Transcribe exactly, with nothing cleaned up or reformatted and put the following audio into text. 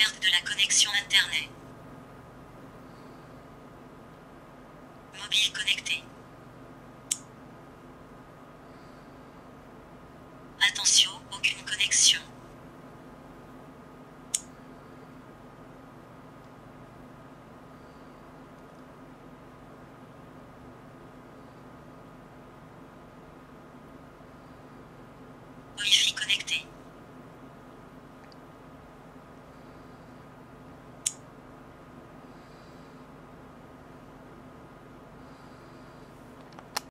perte de la connexion Internet. Mobile connecté. Attention, aucune connexion. Wi-Fi connecté.